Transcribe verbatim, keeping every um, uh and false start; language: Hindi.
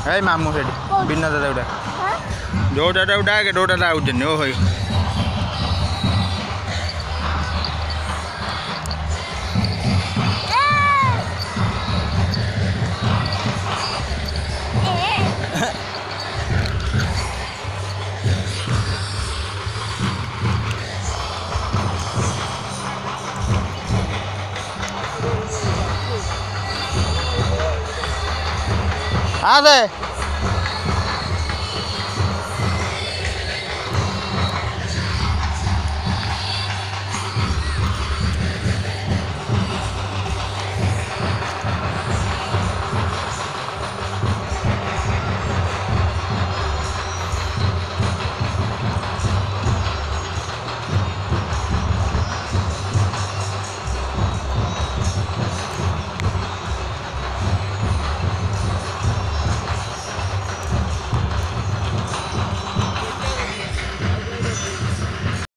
है मामू से बिना दादा उड़ा दो दादा उड़ा के दो दादा उड़ जने ओ होई आ दे